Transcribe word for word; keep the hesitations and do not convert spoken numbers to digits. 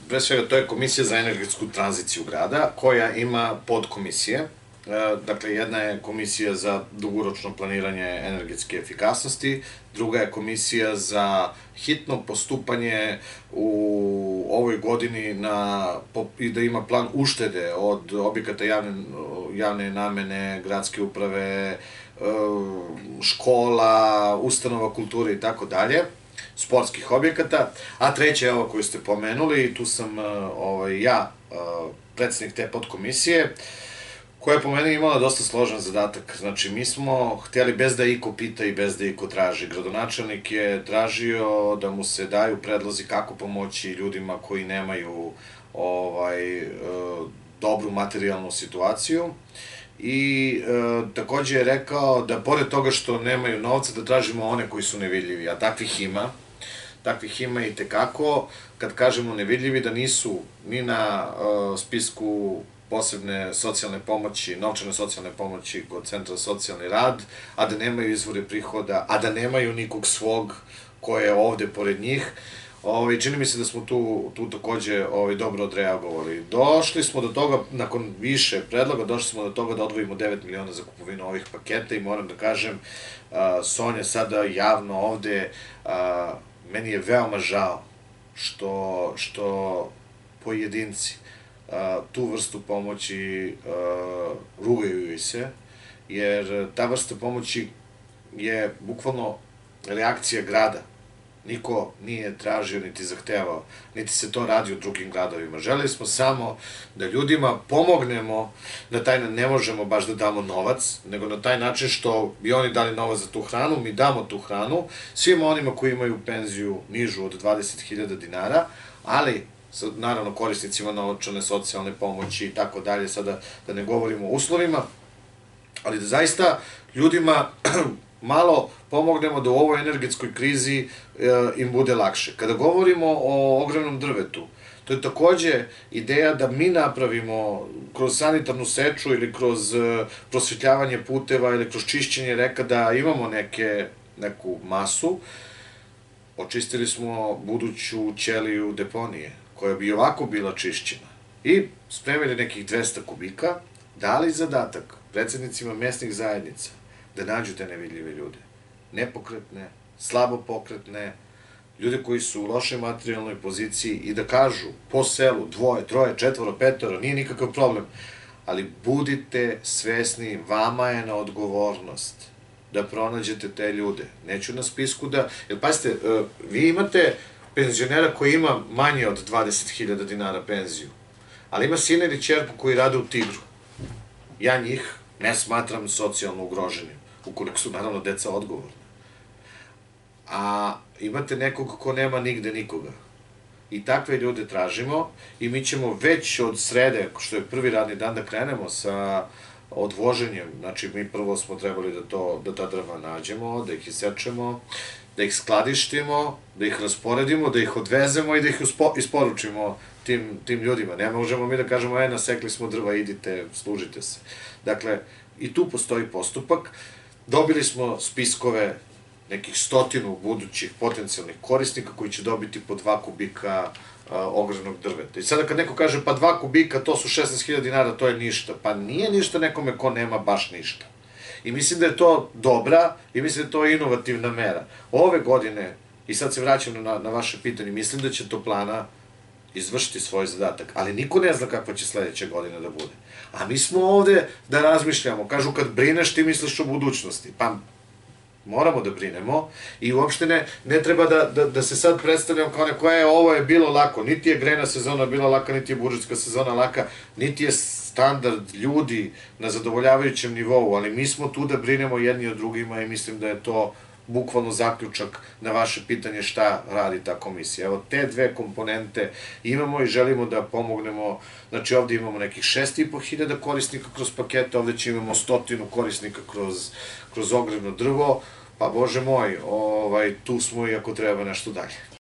pre svega to je Komisija za energetsku tranziciju grada, koja ima podkomisije. Dakle, jedna je Komisija za dugoročno planiranje energetske efikasnosti, druga je Komisija za hitno postupanje u ovoj godini i da ima plan uštede od objekata javne namene, gradske uprave, škola, ustanova kulture i tako dalje, sportskih objekata, a treća je ova koju ste pomenuli i tu sam ja, predsednik te podkomisije, koja je po meni imala dosta složen zadatak. Znači, mi smo htjeli bez da iko pita i bez da iko traži. Gradonačelnik je tražio da mu se daju predlozi kako pomoći ljudima koji nemaju dobru materijalnu situaciju i takođe je rekao da pored toga što nemaju novca da tražimo one koji su nevidljivi, a takvih ima. Takvih ima i tekako. Kad kažemo nevidljivi, da nisu ni na spisku posebne socijalne pomoći, novčane socijalne pomoći kod Centra za socijalni rad, a da nemaju izvore prihoda, a da nemaju nikog svog ko je ovde pored njih. Čini mi se da smo tu takođe dobro odreagovali. Došli smo do toga, nakon više predloga, došli smo do toga da odvojimo devet miliona za kupovinu ovih paketa i moram da kažem, Sonja sada javno ovde, meni je veoma žao što pojedinci tu vrstu pomoći rugaju joj se, jer ta vrsta pomoći je bukvalno reakcija grada. Niko nije tražio, niti zahtevao, niti se to radi u drugim gradovima. Želeli smo samo da ljudima pomognemo, ne možemo baš da damo novac, nego na taj način što bi oni dali novac za tu hranu, mi damo tu hranu svima onima koji imaju penziju nižu od dvadeset hiljada dinara, ali naravno korisnicima novčane socijalne pomoći i tako dalje, sada da ne govorimo o uslovima, ali da zaista ljudima malo pomognemo da u ovoj energetskoj krizi im bude lakše. Kada govorimo o ogromnom drvetu, to je takođe ideja da mi napravimo kroz sanitarnu seču ili kroz prosvetljavanje puteva ili kroz čišćenje reka da imamo neku masu. Očistili smo buduću ćeliju deponije, koja bi ovako bila čišćena, i spremili nekih dvesta kubika, dali zadatak predsednicima mesnih zajednica da nađu te nevidljive ljude, nepokretne, slabo pokretne, ljude koji su u lošoj materijalnoj poziciji i da kažu po selu dvoje, troje, četvoro, petoro, nije nikakav problem, ali budite svesni, vama je na odgovornost da pronađete te ljude. Neću na spisku da, jer pazite, vi imate penzionera koji ima manje od dvadeset hiljada dinara penziju, ali ima sina ili ćerku koji rade u Tigru. Ja njih ne smatram socijalno ugroženim, ukoliko su naravno deca odgovorna. A imate nekog ko nema nigde nikoga. I takve ljude tražimo i mi ćemo već od srede, što je prvi radni dan, da krenemo sa odvoženjem. Znači, mi prvo smo trebali da ta drva nađemo, da ih isečemo, da ih skladištimo, da ih rasporedimo, da ih odvezemo i da ih isporučimo tim ljudima. Ne možemo mi da kažemo, e, nasekli smo drva, idite, služite se. Dakle, i tu postoji postupak. Dobili smo spiskove nekih stotinu budućih potencijalnih korisnika koji će dobiti po dva kubika ogromnog drveta. I sada kad neko kaže, pa dva kubika, to su šesnaest hiljada dinara, to je ništa. Pa nije ništa nekome ko nema baš ništa. I mislim da je to dobra i mislim da je to inovativna mera. Ove godine, i sad se vraćam na vaše pitanje, mislim da će Toplana izvršiti svoj zadatak, ali niko ne zna kakva će sledeća godina da bude. A mi smo ovde da razmišljamo. Kažu, kad brineš, ti misliš o budućnosti. Pa moramo da brinemo i uopšte ne treba da se sad predstavljamo kao neko, e, ovo je bilo lako. Niti je grejna sezona bila laka, niti je budžetska sezona laka, niti je standard ljudi na zadovoljavajućem nivou, ali mi smo tu da brinemo jedni o drugima i mislim da je to bukvalno zaključak na vaše pitanje šta radi ta komisija. Evo, te dve komponente imamo i želimo da pomognemo. Znači, ovde imamo nekih šest i po hiljada korisnika kroz pakete, ovde će imamo stotinu korisnika kroz ogrevno drvo, pa bože moj, tu smo i ako treba nešto dalje.